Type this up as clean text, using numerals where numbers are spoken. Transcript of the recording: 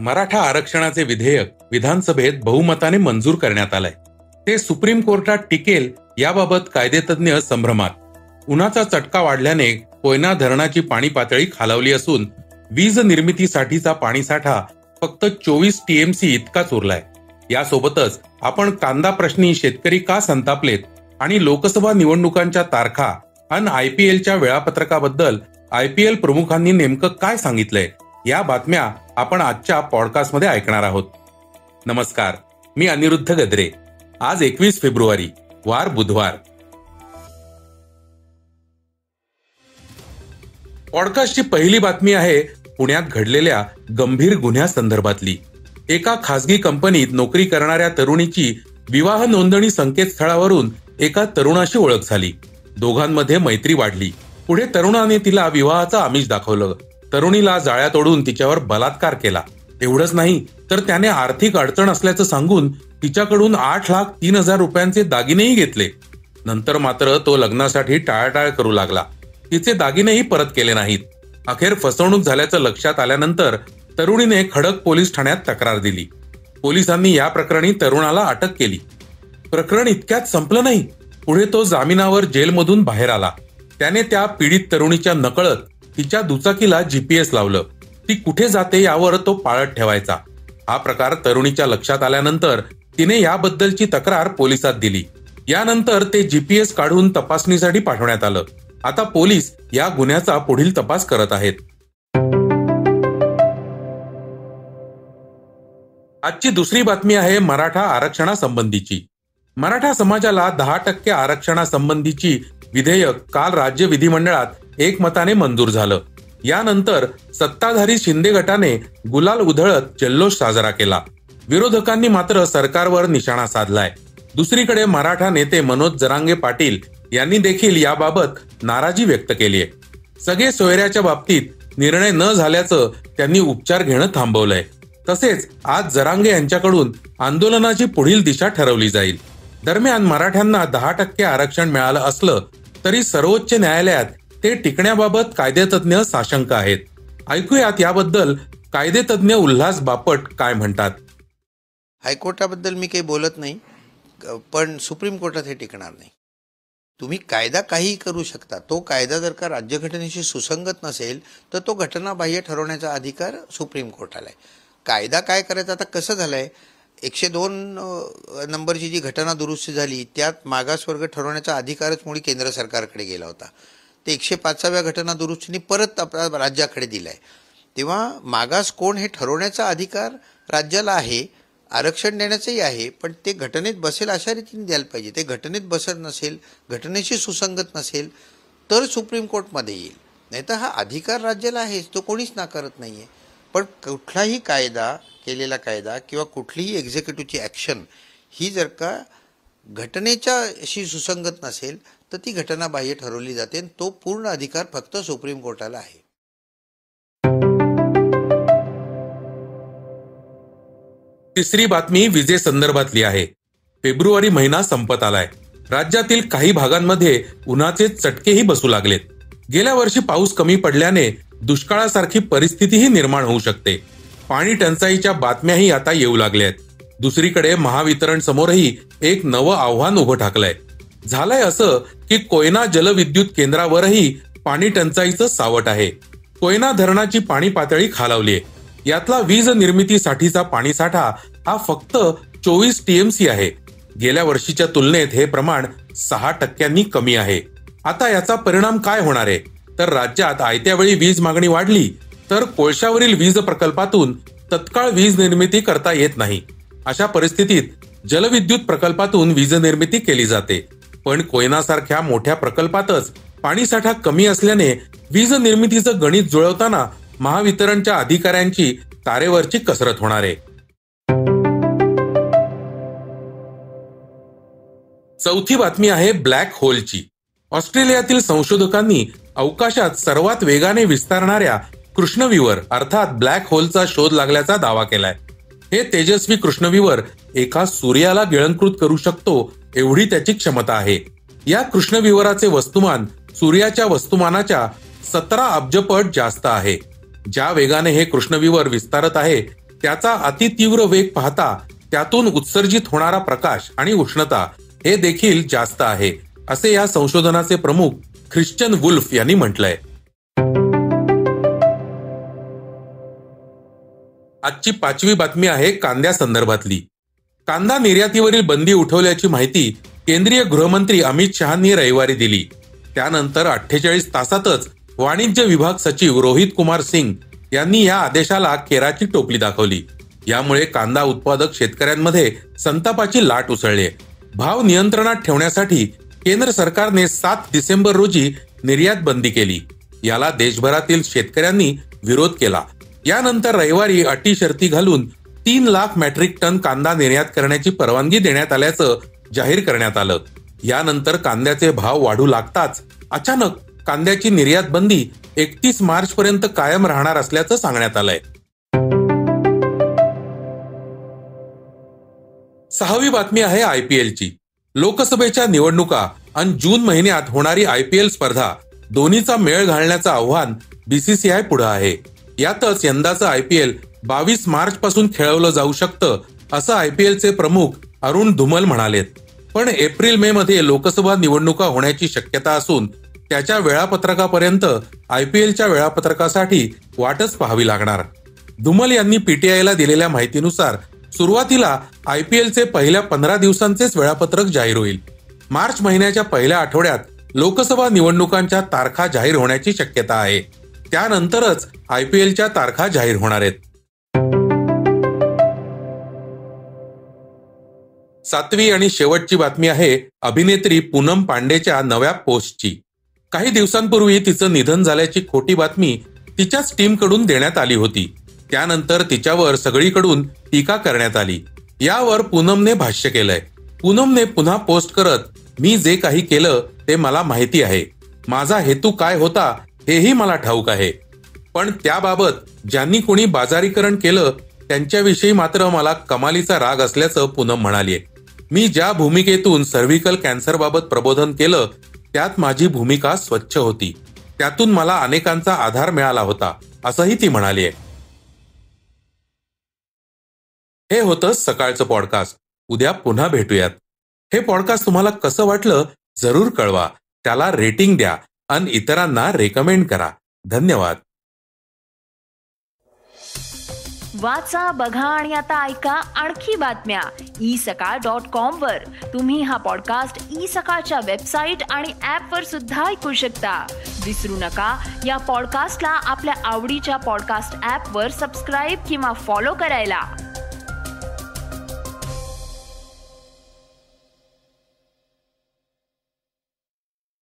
मराठा आरक्षणाचे विधेयक विधानसभेत बहुमताने मंजूर करण्यात आलंय. ते सुप्रीम कोर्टात टिकेल याबाबत कायदेतज्ञ संभ्रमात. उन्हाचा चटका वाढल्याने कोयना धरणाची पाणी पातळी खालावली असून वीज निर्मितीसाठीचा पाणीसाठा फक्त 24 टीएमसी इतकाच उरलाय. यासोबतच आपण कांदा प्रश्नी शेतकरी का संतापलेत आणि लोकसभा निवडणुकांच्या तारखा आणि IPLच्या वेळापत्रकाबद्दल IPL प्रमुखांनी नेमकं काय सांगितलंय या बातम्या आपण आजच्या पॉडकास्टमध्ये ऐकणार आहोत. नमस्कार, मी अनिरुद्ध गद्रे. आज 21 फेब्रुवारी, वार बुधवार. पॉडकास्टची पहिली बातमी आहे पुण्यात घडलेल्या गंभीर गुन्ह्यासंदर्भातली. एका खासगी कंपनीत नोकरी करणाऱ्या तरुणीची विवाह नोंदणी संकेतस्थळावरून एका तरुणाशी ओळख झाली. दोघांमध्ये मैत्री वाढली. पुढे तरुणाने तिला विवाहाचं आमिष दाखवलं. तरुणीला जाळ्यात ओढून तिच्यावर बलात्कार केला. एवढंच नाही तर त्याने आर्थिक अडचण असल्याचं सांगून तिच्याकडून 8,03,000 रुपयांचे दागिनेही घेतले. नंतर मात्र तो लग्नासाठी टाळाटाळ करू लागला. तिचे दागिनेही परत केले नाहीत. अखेर फसवणूक झाल्याचं लक्षात आल्यानंतर तरुणीने खडक पोलीस ठाण्यात तक्रार दिली. पोलिसांनी या प्रकरणी तरुणाला अटक केली. प्रकरण इतक्यात संपलं नाही. पुढे तो जामिनावर जेलमधून बाहेर आला. त्याने त्या पीडित तरुणीच्या नकळत तिच्या दुचाकीला GPS लावलं. ती कुठे जाते यावर तो पाळत ठेवायचा. हा प्रकार तरुणीच्या लक्षात आल्यानंतर तिने याबद्दलची तक्रार पोलिसात दिली. यानंतर ते GPS काढून तपासणीसाठी पाठवण्यात आलं. आता पोलीस या गुन्ह्याचा पुढील तपास करत आहेत. आजची दुसरी बातमी आहे मराठा आरक्षणासंबंधीची. मराठा समाजाला 10% आरक्षणासंबंधीची विधेयक काल राज्य विधिमंडळात एकमताने मंजूर झालं. यानंतर सत्ताधारी शिंदे गटाने गुलाल उधळत जल्लोष साजरा केला. विरोधकांनी मात्र सरकारवर निशाणा साधलाय. दुसरीकडे मराठा नेते मनोज जरांगे पाटील यांनी देखील याबाबत नाराजी व्यक्त केली आहे. सगळे सोयऱ्याच्या बाबतीत निर्णय न झाल्याचं त्यांनी उपचार घेणं थांबवलंय. तसेच आज जरांगे यांच्याकडून आंदोलनाची पुढील दिशा ठरवली जाईल. दरम्यान मराठ्यांना 10% आरक्षण मिळालं असलं तरी सर्वोच्च न्यायालयात ते टिकण्याबाबत कायदेतज्ञ साशंक आहेत. ऐकूयात याबद्दल कायदेतज्ञ उल्हास बापट काय म्हणतात. हायकोर्टाबद्दल मी काही बोलत नाही, पण सुप्रीम कोर्टात हे टिकणार नाही. तुम्ही कायदा काहीही करू शकता. तो कायदा जर का राज्यघटनेशी सुसंगत नसेल तर तो घटनाबाह्य ठरवण्याचा अधिकार सुप्रीम कोर्टाला आहे. कायदा काय करायचा, आता कसं झालंय, 102 नंबरची जी घटना दुरुस्ती झाली त्यात मागासवर्ग ठरवण्याचा अधिकारच मुळी केंद्र सरकारकडे गेला होता. ते 105व्या घटना दुरुस्तीने परत आपल्या राज्याकडे दिलाय. तेव्हा मागास कोण हे ठरवण्याचा अधिकार राज्याला आहे, आरक्षण देण्याचंही आहे, पण ते घटनेत बसेल अशा रीतीने द्यायला पाहिजे. ते घटनेत बसत नसेल, घटनेशी सुसंगत नसेल तर सुप्रीम कोर्टमध्ये येईल. नाही तर हा अधिकार राज्याला आहेच, तो कोणीच नाकारत नाही आहे. पण कुठलाही कायदा, केलेला कायदा किंवा कुठलीही एक्झिक्युटिव्हची ॲक्शन ही जर का घटनेच्याशी सुसंगत नसेल तर ती घटनाबाह्य ठरवली जाते. तो पूर्ण अधिकार फक्त सुप्रीम कोर्टाला आहे. तिसरी बातमी विजेसंदर्भातली आहे. फेब्रुवारी महिना संपत आलाय. राज्यातील काही भागांमध्ये उन्हाचे चटकेही बसू लागलेत. गेल्या वर्षी पाऊस कमी पडल्याने दुष्काळासारखी परिस्थितीही निर्माण होऊ शकते. पाणी टंचाईच्या बातम्याही आता येऊ लागल्या आहेत. दुसरीकडे महावितरण समोरही एक नवं आव्हान उभं ठाकलंय. झालंय असं की कोयना जलविद्युत केंद्रावरही पाणी टंचाईचं सावट आहे. कोयना धरणाची पाणी पातळी खालावलीय. यातला वीज निर्मितीसाठीचा पाणीसाठा हा फक्त 24 टीएमसी आहे. गेल्या वर्षीच्या तुलनेत हे प्रमाण 6% कमी आहे. आता याचा परिणाम काय होणार आहे तर राज्यात आयत्या वेळी वीज मागणी वाढली तर कोळशावरील वीज प्रकल्पातून तत्काळ वीज निर्मिती करता येत नाही. अशा परिस्थितीत जलविद्युत प्रकल्पातून वीज निर्मिती केली जाते. पण कोयनासारख्या मोठ्या प्रकल्पातच पाणीसाठा कमी असल्याने वीज निर्मितीचं गणित जुळवताना महावितरणच्या अधिकाऱ्यांची तारेवरची कसरत होणार आहे. चौथी बातमी आहे ब्लॅक होलची. ऑस्ट्रेलियातील संशोधकांनी अवकाशात सर्वात वेगाने विस्तारणाऱ्या कृष्णविवर अर्थात ब्लॅक होलचा शोध लागल्याचा दावा केलाय. हे तेजस्वी कृष्णविवर एका सूर्याला गिळंकृत करू शकतो एवढी त्याची क्षमता आहे. या कृष्णविवराचे वस्तुमान सूर्याच्या वस्तुमानाच्या 17 अब्जपट जास्त आहे. ज्या वेगाने हे कृष्णविवर विस्तारत आहे त्याचा अतितीव्र वेग पाहता त्यातून उत्सर्जित होणारा प्रकाश आणि उष्णता हे देखील जास्त आहे, असे या संशोधनाचे प्रमुख ख्रिश्चन वुल्फ यांनी म्हटलंय. आजची 5वी बातमी आहे कांद्या संदर्भातली. कांदा निर्यातीवरील बंदी उठवल्याची माहिती केंद्रीय गृहमंत्री अमित शहांनी रविवारी दिली. त्यानंतर 48 तासातच वाणिज्य विभाग सचिव रोहित कुमार सिंग यांनी या आदेशाला केराची टोपली दाखवली. यामुळे कांदा उत्पादक शेतकऱ्यांमध्ये संतापाची लाट उसळली. भाव नियंत्रणात ठेवण्यासाठी केंद्र सरकारने 7 डिसेंबर रोजी निर्यात बंदी केली. याला देशभरातील शेतकऱ्यांनी विरोध केला. यानंतर रविवारी अटी शर्ती घालून 3 लाख मेट्रिक टन कांदा निर्यात करण्याची परवानगी देण्यात आल्याचं जाहीर करण्यात आलं. यानंतर कांद्याचे भाव वाढू लागताच अचानक कांद्याची निर्यात बंदी 31 मार्च पर्यंत कायम राहणार असल्याचं सांगण्यात आलंय. 6वी बातमी आहे IPLची. लोकसभेच्या निवडणुका आणि जून महिन्यात होणारी IPL स्पर्धा दोन्हीचा मेळ घालण्याचं आव्हान BCCI पुढे आहे. यातच यंदाचं IPL 22 मार्च पासून खेळवलं जाऊ शकतं, असं IPLचे प्रमुख अरुण धुमल म्हणालेत. पण एप्रिल-मे मध्ये लोकसभा निवडणुका होण्याची शक्यता असून त्याच्या वेळापत्रकापर्यंत IPLच्या वेळापत्रकासाठी वाटच पाहावी लागणार. धुमल यांनी PTIला दिलेल्या माहितीनुसार सुरुवातीला IPLचे पहिल्या 15 दिवसांचेच वेळापत्रक जाहीर होईल. मार्च महिन्याच्या पहिल्या आठवड्यात लोकसभा निवडणुकांच्या तारखा जाहीर होण्याची शक्यता आहे. त्यानंतरच IPLच्या तारखा जाहीर होणार आहेत. 7वी आणि शेवटची बातमी आहे अभिनेत्री पूनम पांडेच्या नव्या पोस्टची. काही दिवसांपूर्वी तिचं निधन झाल्याची खोटी बातमी तिच्याच टीमकडून देण्यात आली होती. त्यानंतर तिच्यावर सगळीकडून टीका करण्यात आली. यावर पूनमने भाष्य केलंय. पूनमने पुन्हा पोस्ट करत, मी जे काही केलं ते मला माहिती आहे. माझा हेतू काय होता हेही मला ठाऊक आहे. पण त्याबाबत ज्यांनी कोणी बाजारीकरण केलं त्यांच्याविषयी मात्र मला कमालीचा राग असल्याचं पूनम म्हणालीय. मी ज्या भूमिकेतून सर्व्हिकल कॅन्सरबाबत प्रबोधन केलं त्यात माझी भूमिका स्वच्छ होती. त्यातून मला अनेकांचा आधार मिळाला होता, असंही ती म्हणालीय. हे होतं सकाळचं पॉडकास्ट. उद्या पुन्हा भेटूयात. हे पॉडकास्ट तुम्हाला कसं वाटलं जरूर कळवा. त्याला रेटिंग द्या आणि इतरांना रेकमेंड करा. धन्यवाद. वाचा, बघा आणि आता ऐका आणखी बातम्या isakal.com वर. तुम्ही हा पॉडकास्ट isakal वेबसाईट आणि ऍप वर सुद्धा ऐकू शकता. विसरू नका, या पॉडकास्टला आपल्या आवडीच्या पॉडकास्ट ऍप वर सबस्क्राईब किंवा फॉलो करायला.